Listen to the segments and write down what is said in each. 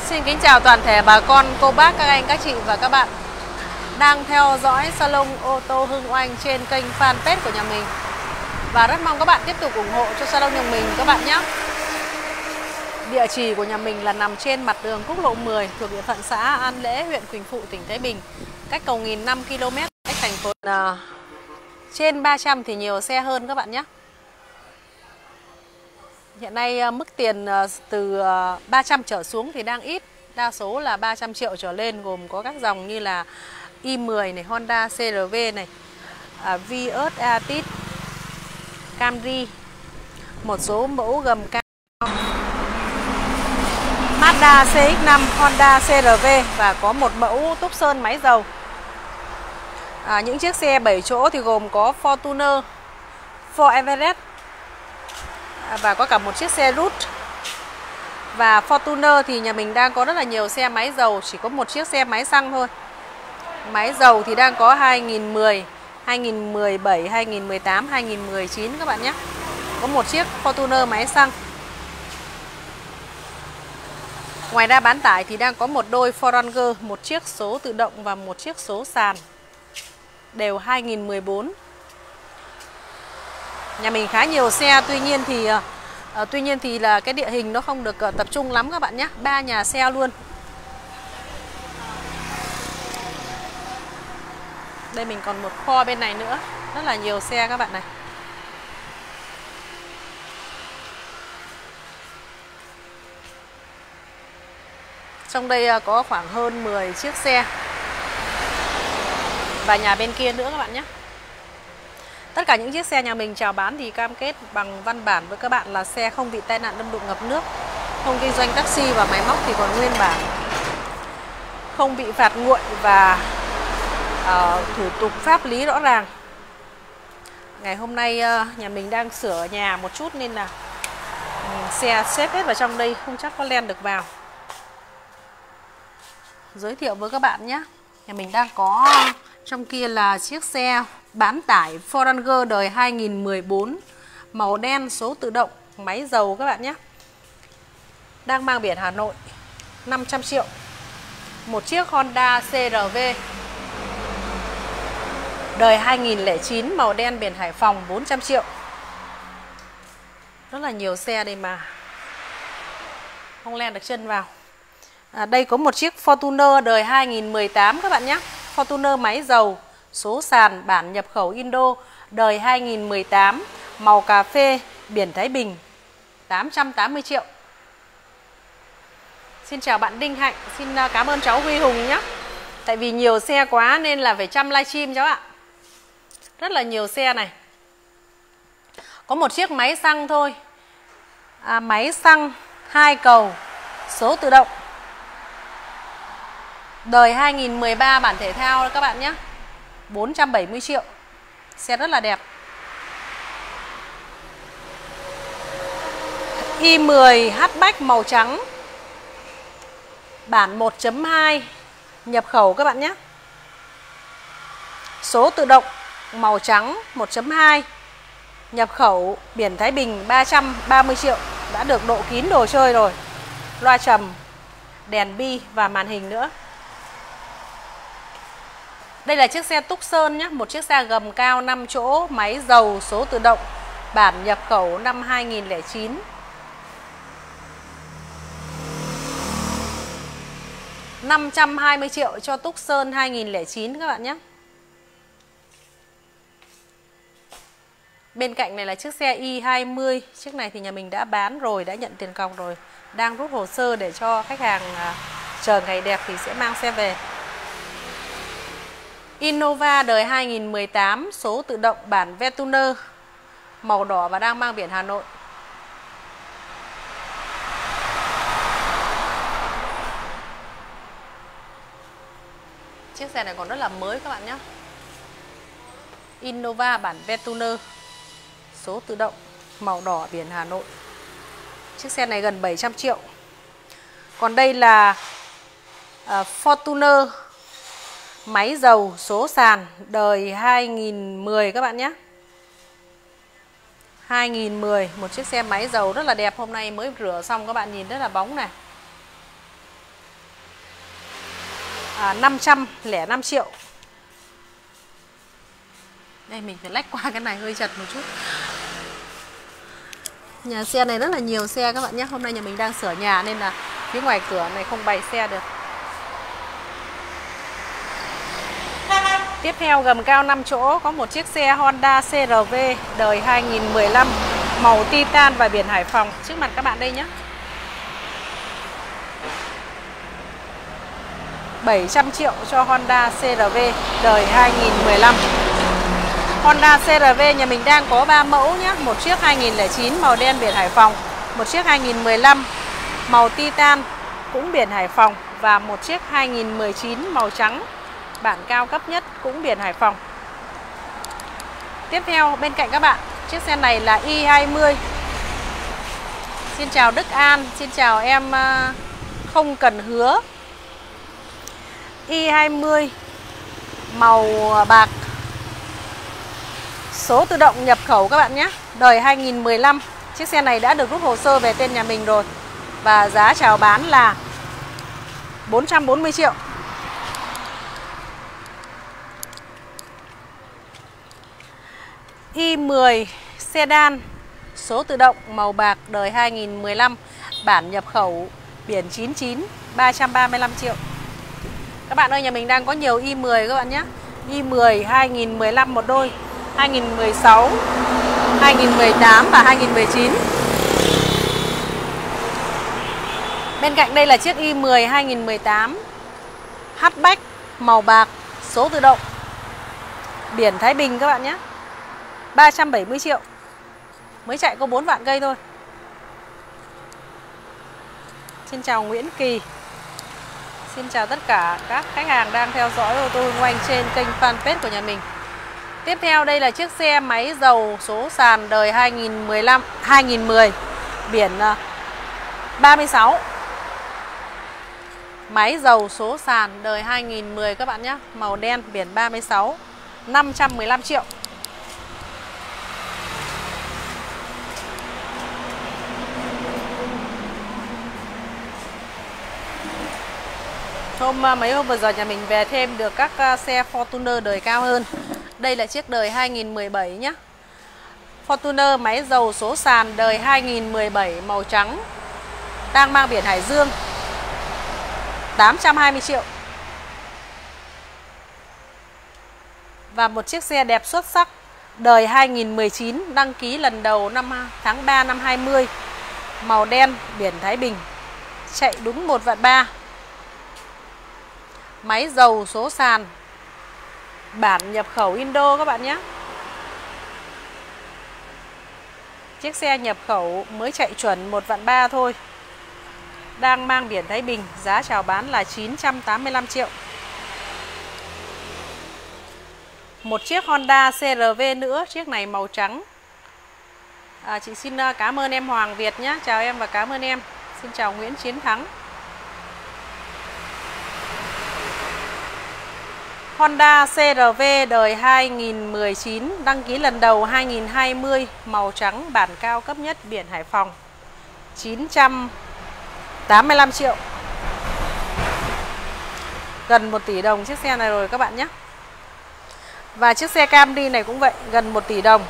Xin kính chào toàn thể bà con, cô bác, các anh, các chị và các bạn đang theo dõi salon ô tô Hưng Oanh trên kênh fanpage của nhà mình. Và rất mong các bạn tiếp tục ủng hộ cho salon nhà mình các bạn nhé. Địa chỉ của nhà mình là nằm trên mặt đường quốc lộ 10 thuộc địa phận xã An Lễ, huyện Quỳnh Phụ, tỉnh Thái Bình, cách cầu Nghìn 5 km, cách thành phố trên 300 thì nhiều xe hơn các bạn nhé. Hiện nay mức tiền từ 300 trở xuống thì đang ít, đa số là 300 triệu trở lên, gồm có các dòng như là i10 này, Honda CR-V này, Vios, Altis, Camry, một số mẫu gầm cao, Mazda CX-5, Honda CR-V và có một mẫu Tucson máy dầu. Những chiếc xe 7 chỗ thì gồm có Fortuner, Ford Everest và có cả một chiếc xe Route. Và Fortuner thì nhà mình đang có rất là nhiều xe máy dầu, chỉ có một chiếc xe máy xăng thôi. Máy dầu thì đang có 2010, 2017, 2018, 2019 các bạn nhé. Có một chiếc Fortuner máy xăng. Ngoài ra bán tải thì đang có một đôi Forerunner, một chiếc số tự động và một chiếc số sàn, đều 2014. Nhà mình khá nhiều xe, tuy nhiên thì là cái địa hình nó không được tập trung lắm các bạn nhé. 3 nhà xe luôn. Đây mình còn một kho bên này nữa, rất là nhiều xe các bạn này. Trong đây có khoảng hơn 10 chiếc xe. Và nhà bên kia nữa các bạn nhé. Tất cả những chiếc xe nhà mình chào bán thì cam kết bằng văn bản với các bạn là xe không bị tai nạn đâm đụng ngập nước, không kinh doanh taxi và máy móc thì còn nguyên bản, không bị phạt nguội và thủ tục pháp lý rõ ràng. Ngày hôm nay nhà mình đang sửa nhà một chút nên là xe xếp hết vào trong đây, không chắc có len được vào. Giới thiệu với các bạn nhé. Nhà mình đang có trong kia là chiếc xe bán tải Forerunner đời 2014, màu đen, số tự động, máy dầu các bạn nhé. Đang mang biển Hà Nội, 500 triệu. Một chiếc Honda CR-V đời 2009, màu đen, biển Hải Phòng, 400 triệu. Rất là nhiều xe đây mà không len được chân vào. Đây có một chiếc Fortuner đời 2018 các bạn nhé. Fortuner máy dầu, số sàn, bản nhập khẩu Indo, đời 2018, màu cà phê, biển Thái Bình, 880 triệu. Xin chào bạn Đinh Hạnh, xin cảm ơn cháu Huy Hùng nhé. Tại vì nhiều xe quá nên là phải chăm livestream cháu ạ. Rất là nhiều xe này. Có một chiếc máy xăng thôi. Máy xăng 2 cầu, số tự động, đời 2013, bản thể thao các bạn nhé, 470 triệu. Xe rất là đẹp. i10 hatchback màu trắng, bản 1.2, nhập khẩu các bạn nhé. Số tự động, màu trắng, 1.2, nhập khẩu, biển Thái Bình, 330 triệu. Đã được độ kín đồ chơi rồi. Loa trầm, đèn bi và màn hình nữa. Đây là chiếc xe Tucson nhé, một chiếc xe gầm cao 5 chỗ, máy dầu, số tự động, bản nhập khẩu năm 2009. $520 triệu cho Tucson 2009 các bạn nhé. Bên cạnh này là chiếc xe i20, chiếc này thì nhà mình đã bán rồi, đã nhận tiền cọc rồi, đang rút hồ sơ để cho khách hàng chờ ngày đẹp thì sẽ mang xe về. Innova đời 2018, số tự động, bản Fortuner, màu đỏ và đang mang biển Hà Nội. Chiếc xe này còn rất là mới các bạn nhé. Innova bản Fortuner, số tự động, màu đỏ, biển Hà Nội. Chiếc xe này gần 700 triệu. Còn đây là Fortuner máy dầu, số sàn, đời 2010 các bạn nhé. 2010, một chiếc xe máy dầu rất là đẹp, hôm nay mới rửa xong các bạn nhìn rất là bóng này. 505 triệu. Đây mình phải lách qua cái này hơi chật một chút. Nhà xe này rất là nhiều xe các bạn nhé. Hôm nay nhà mình đang sửa nhà nên là phía ngoài cửa này không bày xe được. Tiếp theo gầm cao 5 chỗ có một chiếc xe Honda CR-V đời 2015 màu titan và biển Hải Phòng. Trước mặt các bạn đây nhé. 700 triệu cho Honda CR-V đời 2015. Honda CR-V nhà mình đang có 3 mẫu nhé. Một chiếc 2009 màu đen biển Hải Phòng, một chiếc 2015 màu titan cũng biển Hải Phòng và một chiếc 2019 màu trắng bản cao cấp nhất cũng biển Hải Phòng. Tiếp theo bên cạnh các bạn, chiếc xe này là i20. Xin chào Đức An, xin chào em Không Cần Hứa. i20 màu bạc, số tự động nhập khẩu các bạn nhé, đời 2015. Chiếc xe này đã được rút hồ sơ về tên nhà mình rồi và giá chào bán là 440 triệu. i10 sedan, số tự động màu bạc, đời 2015, bản nhập khẩu, biển 99, 335 triệu. Các bạn ơi, nhà mình đang có nhiều i10 các bạn nhé. i10 2015 một đôi, 2016, 2018 và 2019. Bên cạnh đây là chiếc i10 2018 hatchback màu bạc, số tự động, biển Thái Bình các bạn nhé. 370 triệu. Mới chạy có 4 vạn cây thôi. Xin chào Nguyễn Kỳ. Xin chào tất cả các khách hàng đang theo dõi ô tô Hưng Oanh trên kênh fanpage của nhà mình. Tiếp theo đây là chiếc xe máy dầu số sàn đời 2010 biển 36. Máy dầu số sàn đời 2010 các bạn nhé, màu đen biển 36, 515 triệu. Mấy hôm vừa rồi nhà mình về thêm được các xe Fortuner đời cao hơn. Đây là chiếc đời 2017 nhé. Fortuner máy dầu số sàn đời 2017 màu trắng, đang mang biển Hải Dương, 820 triệu. Và một chiếc xe đẹp xuất sắc đời 2019, đăng ký lần đầu tháng 3 năm 20, màu đen biển Thái Bình, chạy đúng 1,3 vạn. Máy dầu số sàn, bản nhập khẩu Indo các bạn nhé. Chiếc xe nhập khẩu mới chạy chuẩn 1,3 vạn thôi, đang mang biển Thái Bình, giá chào bán là 985 triệu. Một chiếc Honda CR-V nữa, chiếc này màu trắng. Chị xin cảm ơn em Hoàng Việt nhé. Chào em và cảm ơn em. Xin chào Nguyễn Chiến Thắng. Honda CR-V đời 2019, đăng ký lần đầu 2020, màu trắng, bản cao cấp nhất biển Hải Phòng, 985 triệu. Gần 1 tỷ đồng chiếc xe này rồi các bạn nhé. Và chiếc xe Camry này cũng vậy, gần 1 tỷ đồng.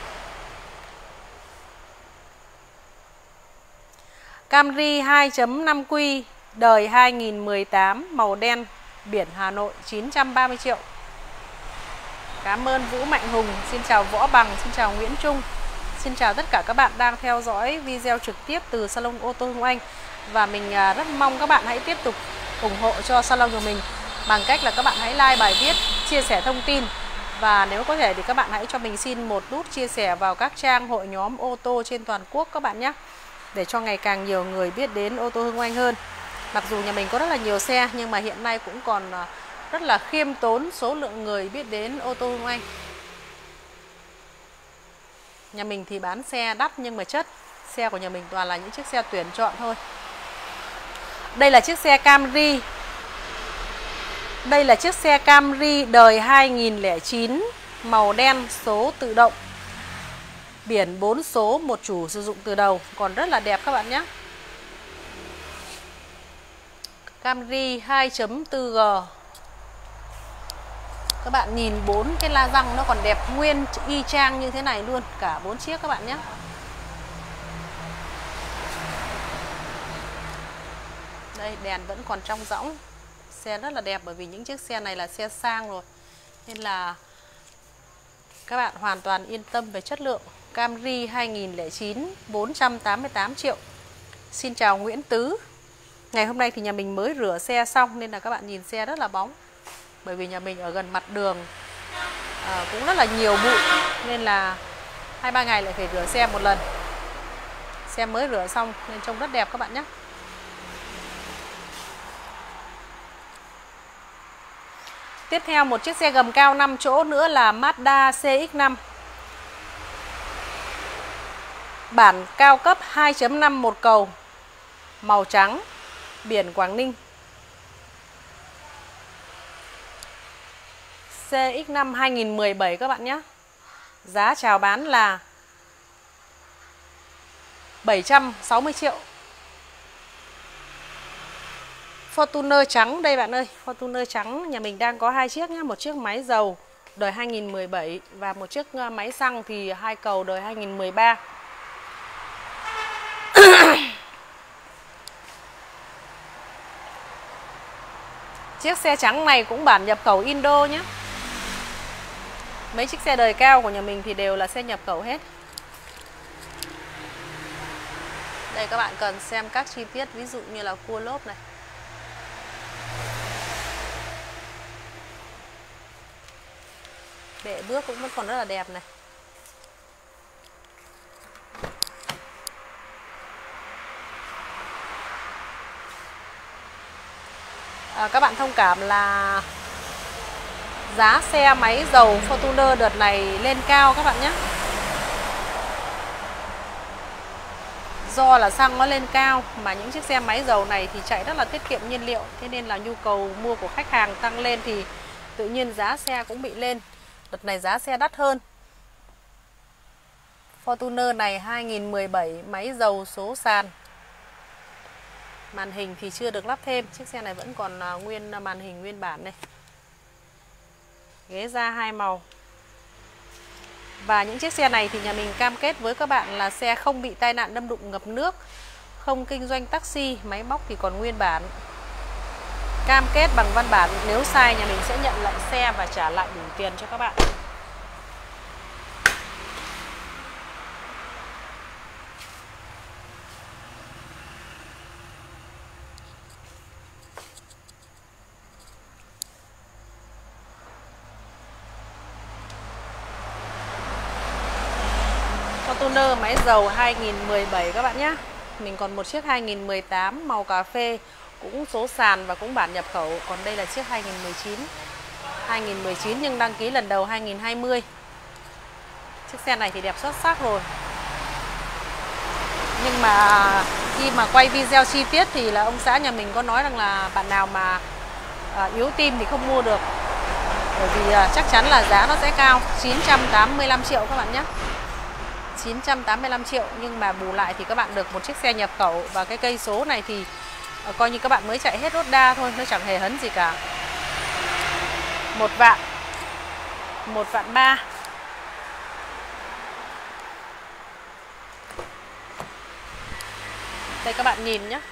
Camry 2.5Q đời 2018, màu đen, biển Hà Nội, 930 triệu. Cảm ơn Vũ Mạnh Hùng, xin chào Võ Bằng, xin chào Nguyễn Trung. Xin chào tất cả các bạn đang theo dõi video trực tiếp từ Salon ô tô Hưng Oanh. Và mình rất mong các bạn hãy tiếp tục ủng hộ cho salon của mình bằng cách là các bạn hãy like bài viết, chia sẻ thông tin. Và nếu có thể thì các bạn hãy cho mình xin một nút chia sẻ vào các trang hội nhóm ô tô trên toàn quốc các bạn nhé, để cho ngày càng nhiều người biết đến ô tô Hưng Oanh hơn. Mặc dù nhà mình có rất là nhiều xe nhưng mà hiện nay cũng còn rất là khiêm tốn số lượng người biết đến ô tô Hưng Oanh. Nhà mình thì bán xe đắt nhưng mà chất. Xe của nhà mình toàn là những chiếc xe tuyển chọn thôi. Đây là chiếc xe Camry. Đây là chiếc xe Camry đời 2009, màu đen, số tự động, biển 4 số, một chủ sử dụng từ đầu, còn rất là đẹp các bạn nhé. Camry 2.4G. Các bạn nhìn 4 cái la răng nó còn đẹp nguyên y chang như thế này luôn, cả 4 chiếc các bạn nhé. Đây, đèn vẫn còn trong rõng. Xe rất là đẹp bởi vì những chiếc xe này là xe sang rồi, nên là các bạn hoàn toàn yên tâm về chất lượng. Camry 2009 488 triệu. Xin chào Nguyễn Tứ. Ngày hôm nay thì nhà mình mới rửa xe xong nên là các bạn nhìn xe rất là bóng. Bởi vì nhà mình ở gần mặt đường, cũng rất là nhiều bụi nên là 2-3 ngày lại phải rửa xe một lần. Xe mới rửa xong nên trông rất đẹp các bạn nhé. Tiếp theo một chiếc xe gầm cao 5 chỗ nữa là Mazda CX-5. Bản cao cấp 2.5 một cầu, màu trắng, biển Quảng Ninh. CX-5 2017 các bạn nhé. Giá chào bán là 760 triệu. Fortuner trắng đây bạn ơi. Fortuner trắng nhà mình đang có 2 chiếc nhé. Một chiếc máy dầu đời 2017 và một chiếc máy xăng thì 2 cầu đời 2013. Chiếc xe trắng này cũng bản nhập khẩu Indo nhé. Mấy chiếc xe đời cao của nhà mình thì đều là xe nhập khẩu hết. Đây các bạn cần xem các chi tiết, ví dụ như là cua lốp này. Bệ bước cũng vẫn còn rất là đẹp này. Các bạn thông cảm là giá xe máy dầu Fortuner đợt này lên cao các bạn nhé. Do là xăng nó lên cao mà những chiếc xe máy dầu này thì chạy rất là tiết kiệm nhiên liệu. Thế nên là nhu cầu mua của khách hàng tăng lên thì tự nhiên giá xe cũng bị lên. Đợt này giá xe đắt hơn. Fortuner này 2017 máy dầu số sàn. Màn hình thì chưa được lắp thêm. Chiếc xe này vẫn còn nguyên màn hình nguyên bản này. Ghế da 2 màu. Và những chiếc xe này thì nhà mình cam kết với các bạn là xe không bị tai nạn đâm đụng ngập nước, không kinh doanh taxi, máy móc thì còn nguyên bản. Cam kết bằng văn bản, nếu sai nhà mình sẽ nhận lại xe và trả lại đủ tiền cho các bạn. Fortuner máy dầu 2017 các bạn nhé. Mình còn một chiếc 2018 màu cà phê, cũng số sàn và cũng bản nhập khẩu. Còn đây là chiếc 2019 nhưng đăng ký lần đầu 2020. Chiếc xe này thì đẹp xuất sắc rồi. Nhưng mà khi mà quay video chi tiết thì là ông xã nhà mình có nói rằng là bạn nào mà yếu tim thì không mua được. Bởi vì chắc chắn là giá nó sẽ cao, 985 triệu các bạn nhé. 985 triệu, nhưng mà bù lại thì các bạn được một chiếc xe nhập khẩu. Và cái cây số này thì coi như các bạn mới chạy hết đốt đa thôi, nó chẳng hề hấn gì cả. 1 vạn 3. Đây các bạn nhìn nhé.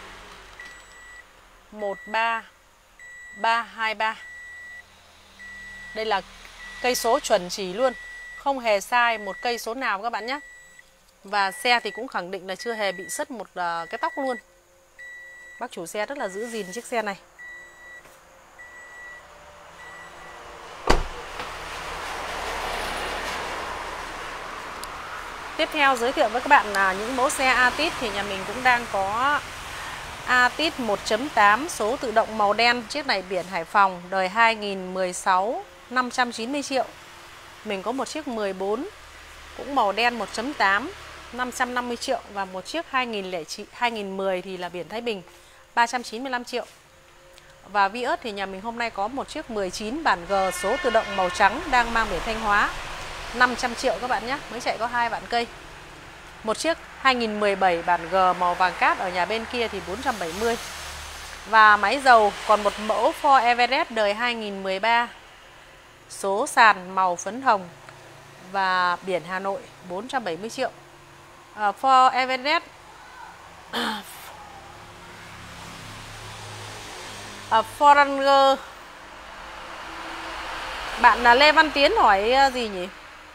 13323. Đây là cây số chuẩn chỉ luôn, không hề sai một cây số nào các bạn nhé. Và xe thì cũng khẳng định là chưa hề bị sứt một cái tóc luôn. Bác chủ xe rất là giữ gìn chiếc xe này. Tiếp theo giới thiệu với các bạn là những mẫu xe Altis thì nhà mình cũng đang có Altis 1.8 số tự động màu đen. Chiếc này biển Hải Phòng, đời 2016, 590 triệu. Mình có một chiếc 14 cũng màu đen 1.8, 550 triệu. Và một chiếc 2010 thì là biển Thái Bình, 395 triệu. Và Vios thì nhà mình hôm nay có một chiếc 19 bản G số tự động màu trắng đang mang biển Thanh Hóa, 500 triệu các bạn nhé, mới chạy có 2 vạn cây. Một chiếc 2017 bản G màu vàng cát ở nhà bên kia thì 470. Và máy dầu còn một mẫu Ford Everest đời 2013, số sàn màu phấn hồng và biển Hà Nội, 470 triệu. Ford Everest Forerunner. Bạn là Lê Văn Tiến hỏi gì nhỉ?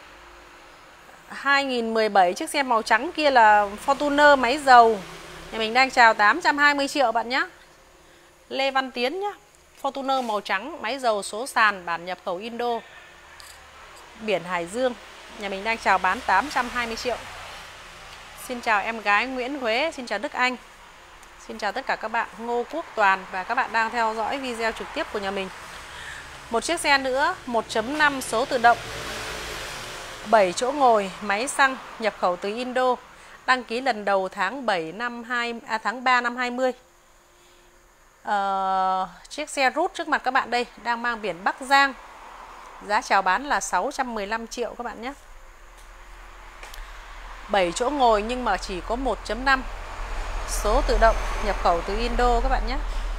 2017, chiếc xe màu trắng kia là Fortuner máy dầu. Nhà mình đang chào 820 triệu bạn nhé. Lê Văn Tiến nhé. Fortuner màu trắng, máy dầu, số sàn, bản nhập khẩu Indo, biển Hải Dương. Nhà mình đang chào bán 820 triệu. Xin chào em gái Nguyễn Huế, xin chào Đức Anh. Xin chào tất cả các bạn, Ngô Quốc Toàn và các bạn đang theo dõi video trực tiếp của nhà mình. Một chiếc xe nữa, 1.5 số tự động, 7 chỗ ngồi, máy xăng, nhập khẩu từ Indo, đăng ký lần đầu tháng 3 năm 20. Chiếc xe Rút trước mặt các bạn đây đang mang biển Bắc Giang. Giá chào bán là 615 triệu các bạn nhé. 7 chỗ ngồi nhưng mà chỉ có 1.5 số tự động, nhập khẩu từ Indo các bạn nhé.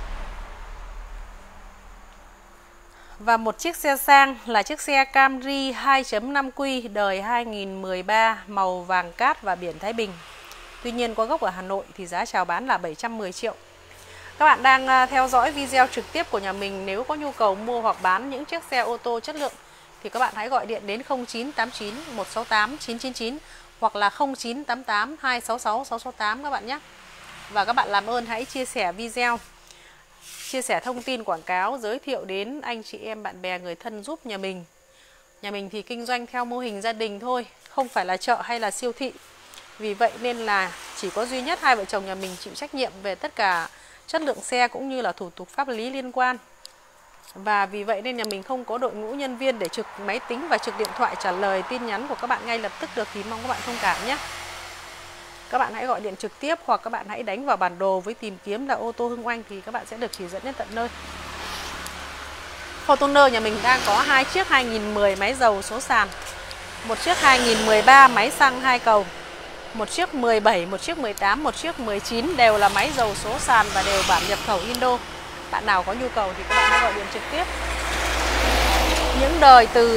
Và một chiếc xe sang là chiếc xe Camry 2.5Q đời 2013, màu vàng cát và biển Thái Bình. Tuy nhiên có gốc ở Hà Nội thì giá chào bán là 710 triệu. Các bạn đang theo dõi video trực tiếp của nhà mình. Nếu có nhu cầu mua hoặc bán những chiếc xe ô tô chất lượng thì các bạn hãy gọi điện đến 0989 168 999 hoặc là 0988 266 668 các bạn nhé. Và các bạn làm ơn hãy chia sẻ video, chia sẻ thông tin quảng cáo, giới thiệu đến anh chị em bạn bè người thân giúp nhà mình. Nhà mình thì kinh doanh theo mô hình gia đình thôi, không phải là chợ hay là siêu thị. Vì vậy nên là chỉ có duy nhất hai vợ chồng nhà mình chịu trách nhiệm về tất cả chất lượng xe cũng như là thủ tục pháp lý liên quan. Và vì vậy nên nhà mình không có đội ngũ nhân viên để trực máy tính và trực điện thoại trả lời tin nhắn của các bạn ngay lập tức được, thì mong các bạn thông cảm nhé. Các bạn hãy gọi điện trực tiếp hoặc các bạn hãy đánh vào bản đồ với tìm kiếm là ô tô Hưng Oanh thì các bạn sẽ được chỉ dẫn đến tận nơi. Fortuner nhà mình đang có hai chiếc 2010 máy dầu số sàn, một chiếc 2013 máy xăng 2 cầu, một chiếc 17, một chiếc 18, một chiếc 19 đều là máy dầu số sàn và đều bản nhập khẩu Indo. Bạn nào có nhu cầu thì các bạn hãy gọi điện trực tiếp. Những đời từ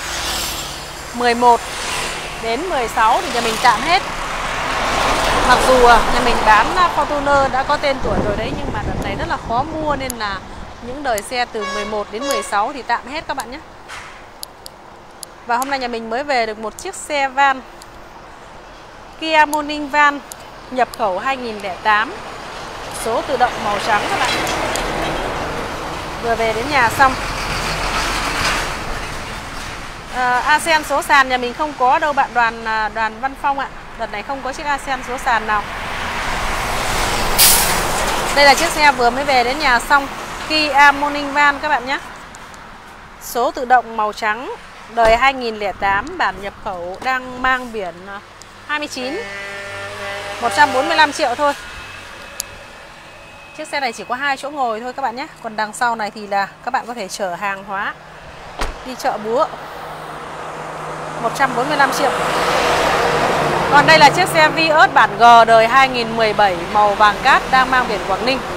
11 đến 16 thì nhà mình tạm hết. Mặc dù nhà mình bán Fortuner đã có tên tuổi rồi đấy, nhưng mà đợt này rất là khó mua nên là những đời xe từ 11 đến 16 thì tạm hết các bạn nhé. Và hôm nay nhà mình mới về được một chiếc xe van Kia Morning Van nhập khẩu 2008, số tự động màu trắng các bạn. Vừa về đến nhà xong. ASEAN số sàn nhà mình không có đâu bạn Đoàn Văn Phong ạ. Đợt này không có chiếc ASEAN số sàn nào. Đây là chiếc xe vừa mới về đến nhà xong, Kia Morning Van các bạn nhé. Số tự động màu trắng, đời 2008, bản nhập khẩu, đang mang biển 29, 145 triệu thôi. Chiếc xe này chỉ có 2 chỗ ngồi thôi các bạn nhé. Còn đằng sau này thì là các bạn có thể chở hàng hóa đi chợ búa, 145 triệu. Còn đây là chiếc xe Vios bản G đời 2017, màu vàng cát, đang mang biển Quảng Ninh,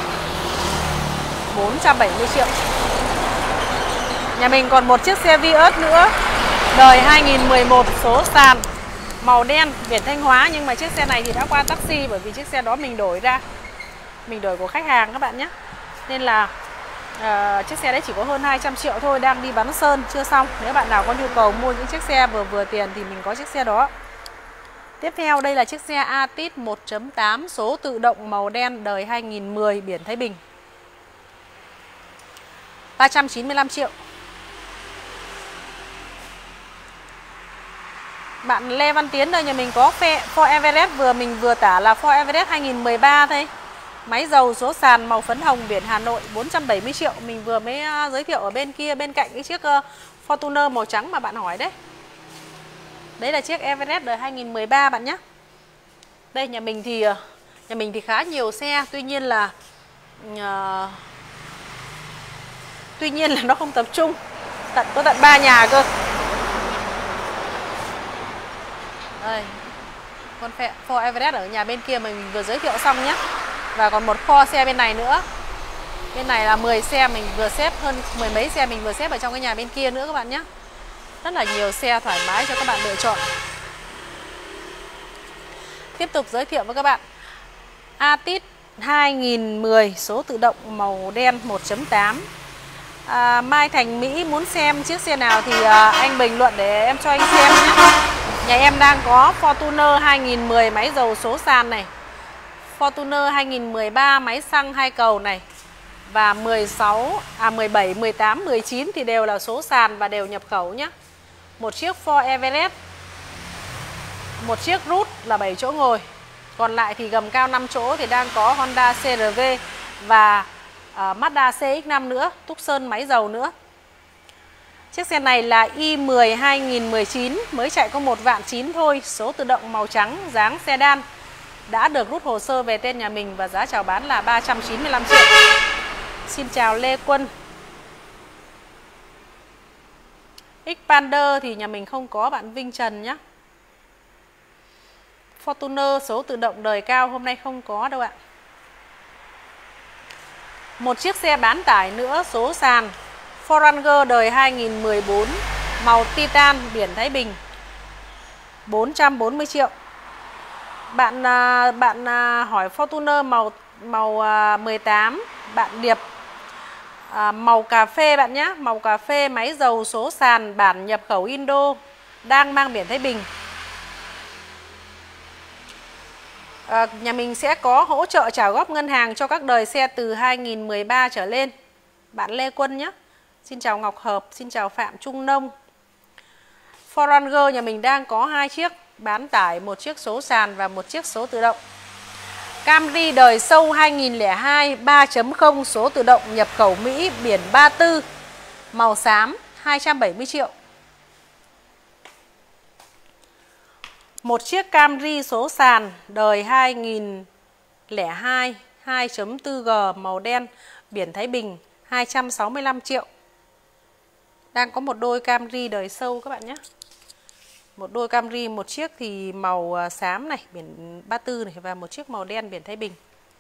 470 triệu. Nhà mình còn một chiếc xe Vios nữa, đời 2011, số sàn, màu đen, biển Thanh Hóa. Nhưng mà chiếc xe này thì đã qua taxi, bởi vì chiếc xe đó mình đổi ra, mình đổi của khách hàng các bạn nhé. Nên là chiếc xe đấy chỉ có hơn 200 triệu thôi, đang đi bắn sơn chưa xong. Nếu bạn nào có nhu cầu mua những chiếc xe vừa tiền thì mình có chiếc xe đó. Tiếp theo đây là chiếc xe Altis 1.8 số tự động màu đen, đời 2010, biển Thái Bình, 395 triệu. Bạn Lê Văn Tiến đây, nhà mình có Ford Everest mình vừa tả là Ford Everest 2013 thôi. Máy dầu số sàn màu phấn hồng, biển Hà Nội, 470 triệu. Mình vừa mới giới thiệu ở bên kia, bên cạnh cái chiếc Fortuner màu trắng mà bạn hỏi đấy. Đấy là chiếc Everest đời 2013 bạn nhé. Đây nhà mình thì khá nhiều xe, tuy nhiên là nó không tập trung. Có tận 3 nhà cơ. Đây, con Ford Everest ở nhà bên kia mình vừa giới thiệu xong nhé. Và còn một kho xe bên này nữa. Bên này là 10 xe mình vừa xếp, hơn mười mấy xe mình vừa xếp ở trong cái nhà bên kia nữa các bạn nhé. Rất là nhiều xe thoải mái cho các bạn lựa chọn. Tiếp tục giới thiệu với các bạn Altis 2010 số tự động màu đen 1.8. Mai Thành Mỹ muốn xem chiếc xe nào thì anh bình luận để em cho anh xem nhé. Nhà em đang có Fortuner 2010 máy dầu số sàn này, Fortuner 2013 máy xăng 2 cầu này, và 17, 18, 19 thì đều là số sàn và đều nhập khẩu nhé. Một chiếc Ford Everest, một chiếc Route là 7 chỗ ngồi. Còn lại thì gầm cao 5 chỗ thì đang có Honda CR-V và Mazda CX-5 nữa, Tucson máy dầu nữa. Chiếc xe này là i10 2019, mới chạy có 1.900.000 thôi, số tự động màu trắng, dáng sedan. Đã được rút hồ sơ về tên nhà mình và giá chào bán là 395 triệu. Xin chào Lê Quân. Xpander thì nhà mình không có bạn Vinh Trần nhé. Fortuner số tự động đời cao hôm nay không có đâu ạ. Một chiếc xe bán tải nữa số sàn, Forranger đời 2014, màu Titan, biển Thái Bình, 440 triệu. Bạn hỏi Fortuner màu 18, bạn Điệp, màu cà phê bạn nhé, màu cà phê, máy dầu số sàn, bản nhập khẩu Indo, đang mang biển Thái Bình. Nhà mình sẽ có hỗ trợ trả góp ngân hàng cho các đời xe từ 2013 trở lên. Bạn Lê Quân nhé. Xin chào Ngọc Hợp, xin chào Phạm Trung Nông. Forranger nhà mình đang có 2 chiếc bán tải, một chiếc số sàn và một chiếc số tự động. Camry đời sâu 2002 3.0 số tự động nhập khẩu Mỹ, biển 34, màu xám, 270 triệu. Một chiếc Camry số sàn đời 2002 2.4G màu đen, biển Thái Bình, 265 triệu. Đang có một đôi Camry đời sâu các bạn nhé. Một đôi Camry, một chiếc thì màu xám này, biển 34 này, và một chiếc màu đen biển Thái Bình.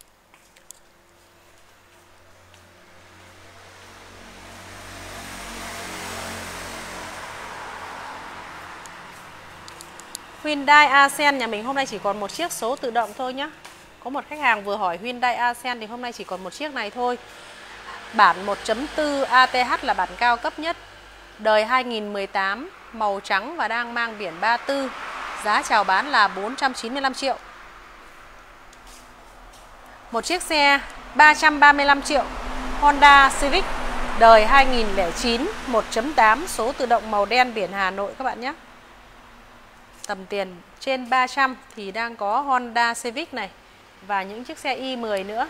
Hyundai Accent nhà mình hôm nay chỉ còn một chiếc số tự động thôi nhé. Có một khách hàng vừa hỏi Hyundai Accent thì hôm nay chỉ còn một chiếc này thôi. Bản 1.4 ATH là bản cao cấp nhất, đời 2018, màu trắng và đang mang biển 34. Giá chào bán là 495 triệu. Một chiếc xe 335 triệu, Honda Civic, đời 2009, 1.8, số tự động màu đen, biển Hà Nội các bạn nhé. Tầm tiền trên 300 thì đang có Honda Civic này và những chiếc xe i10 nữa.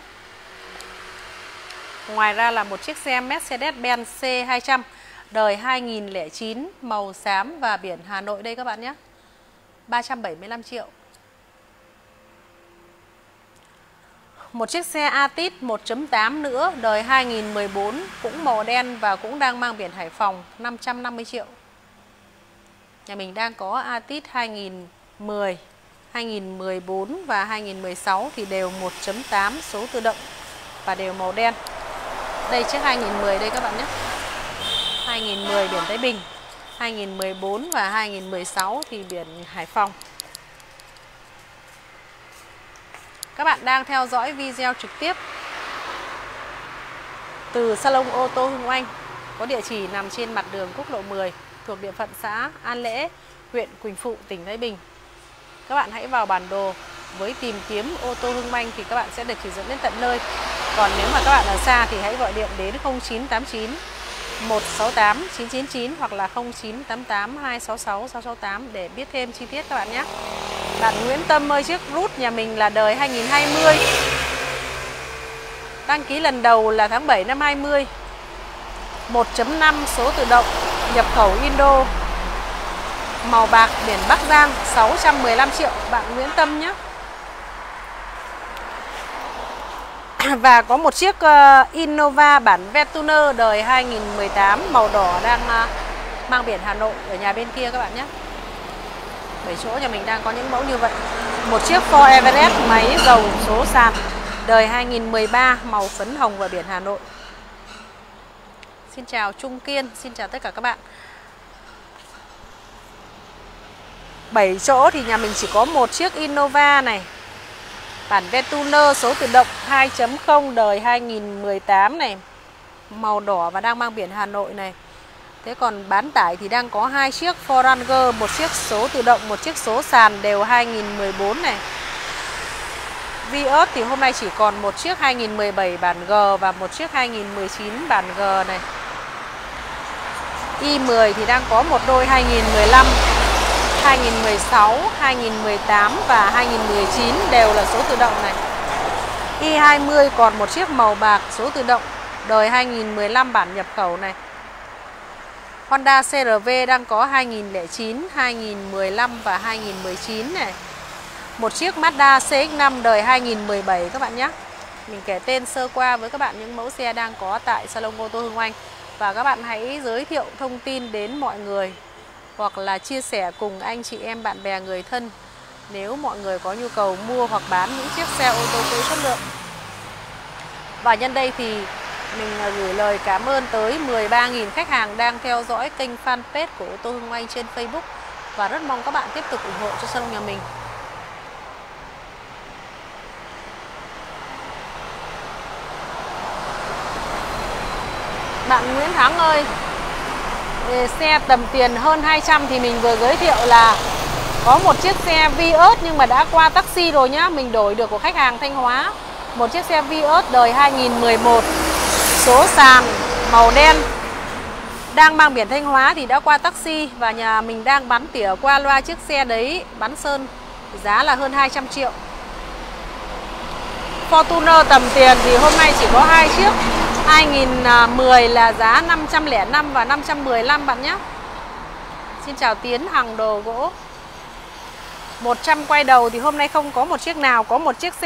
Ngoài ra là một chiếc xe Mercedes-Benz C200, đời 2009, màu xám và biển Hà Nội đây các bạn nhé. 375 triệu. Một chiếc xe Altis 1.8 nữa, đời 2014, cũng màu đen và cũng đang mang biển Hải Phòng, 550 triệu. Nhà mình đang có Altis 2010, 2014 và 2016 thì đều 1.8 số tự động và đều màu đen. Đây chiếc 2010 đây các bạn nhé. 2010 biển Thái Bình, 2014 và 2016 thì biển Hải Phòng. Các bạn đang theo dõi video trực tiếp từ Salon ô tô Hưng Oanh, có địa chỉ nằm trên mặt đường quốc lộ 10, thuộc địa phận xã An Lễ, huyện Quỳnh Phụ, tỉnh Thái Bình. Các bạn hãy vào bản đồ với tìm kiếm ô tô Hưng Oanh thì các bạn sẽ được chỉ dẫn đến tận nơi. Còn nếu mà các bạn ở xa thì hãy gọi điện đến 0989 168 999 hoặc là 0988 266 668 để biết thêm chi tiết các bạn nhé. Bạn Nguyễn Tâm ơi, chiếc Route nhà mình là đời 2020. Đăng ký lần đầu là tháng 7 năm 20. 1.5 số tự động, nhập khẩu Indo, màu bạc, biển Bắc Giang, 615 triệu. Bạn Nguyễn Tâm nhé. Và có một chiếc Innova bản Vetuner đời 2018, màu đỏ, đang mang biển Hà Nội, ở nhà bên kia các bạn nhé. 7 chỗ nhà mình đang có những mẫu như vậy. Một chiếc Ford Everest máy dầu số sàn, đời 2013, màu phấn hồng và biển Hà Nội. Xin chào Trung Kiên, xin chào tất cả các bạn. 7 chỗ thì nhà mình chỉ có một chiếc Innova này, bản Vetuner số tự động 2.0 đời 2018 này, màu đỏ và đang mang biển Hà Nội này. Thế còn bán tải thì đang có 2 chiếc Forranger, một chiếc số tự động, một chiếc số sàn đều 2014 này. Vios thì hôm nay chỉ còn một chiếc 2017 bản G và một chiếc 2019 bản G này. i10 thì đang có một đôi 2015, 2016, 2018 và 2019 đều là số tự động này. i20 còn một chiếc màu bạc số tự động đời 2015 bản nhập khẩu này. Honda CR-V đang có 2009, 2015 và 2019 này. Một chiếc Mazda CX-5 đời 2017 các bạn nhé. Mình kể tên sơ qua với các bạn những mẫu xe đang có tại Salon ô tô Hưng Oanh. Và các bạn hãy giới thiệu thông tin đến mọi người hoặc là chia sẻ cùng anh chị em bạn bè người thân nếu mọi người có nhu cầu mua hoặc bán những chiếc xe ô tô cũ chất lượng. Và nhân đây thì mình gửi lời cảm ơn tới 13.000 khách hàng đang theo dõi kênh fanpage của ô tô Hưng Oanh trên Facebook. Và rất mong các bạn tiếp tục ủng hộ cho salon nhà mình. Bạn Nguyễn Thắng ơi, xe tầm tiền hơn 200 thì mình vừa giới thiệu là có một chiếc xe Vios nhưng mà đã qua taxi rồi nhá. Mình đổi được của khách hàng Thanh Hóa. Một chiếc xe Vios đời 2011, số sàn màu đen, đang mang biển Thanh Hóa thì đã qua taxi. Và nhà mình đang bắn tỉa qua loa chiếc xe đấy, bắn sơn, giá là hơn 200 triệu. Fortuner tầm tiền thì hôm nay chỉ có 2 chiếc. 2010 là giá 505 và 515 bạn nhé. Xin chào Tiến Hằng đồ gỗ. 100 quay đầu thì hôm nay không có một chiếc nào. Có một chiếc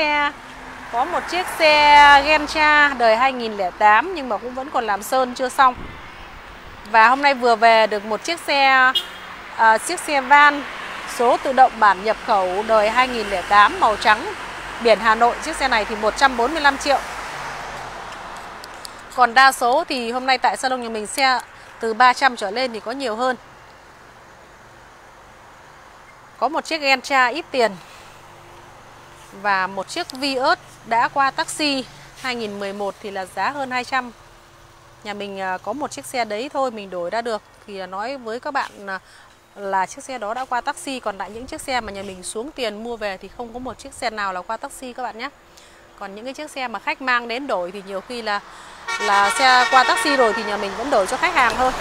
xe Gentra đời 2008 nhưng mà cũng vẫn còn làm sơn chưa xong. Và hôm nay vừa về được một chiếc xe van số tự động bản nhập khẩu đời 2008 màu trắng biển Hà Nội. Chiếc xe này thì 145 triệu. Còn đa số thì hôm nay tại salon nhà mình xe từ 300 trở lên thì có nhiều hơn. Có một chiếc Gentra ít tiền và một chiếc Vios đã qua taxi 2011 thì là giá hơn 200. Nhà mình có một chiếc xe đấy thôi, mình đổi ra được. Thì nói với các bạn là chiếc xe đó đã qua taxi. Còn lại những chiếc xe mà nhà mình xuống tiền mua về thì không có một chiếc xe nào là qua taxi các bạn nhé. Còn những cái chiếc xe mà khách mang đến đổi thì nhiều khi là xe qua taxi rồi thì nhà mình vẫn đổi cho khách hàng thôi.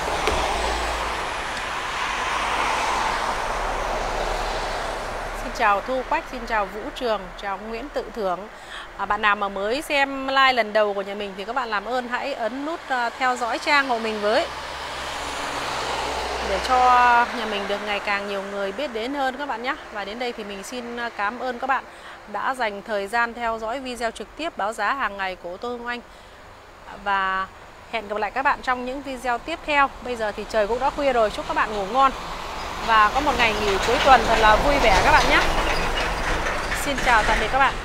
Xin chào Thu Quách, xin chào Vũ Trường, chào Nguyễn Tự Thưởng. Bạn nào mà mới xem like lần đầu của nhà mình thì các bạn làm ơn hãy ấn nút theo dõi trang của mình với, để cho nhà mình được ngày càng nhiều người biết đến hơn các bạn nhé. Và đến đây thì mình xin cảm ơn các bạn đã dành thời gian theo dõi video trực tiếp báo giá hàng ngày của ô tô Hưng Oanh. Và hẹn gặp lại các bạn trong những video tiếp theo. Bây giờ thì trời cũng đã khuya rồi, chúc các bạn ngủ ngon và có một ngày nghỉ cuối tuần thật là vui vẻ các bạn nhé. Xin chào tạm biệt các bạn.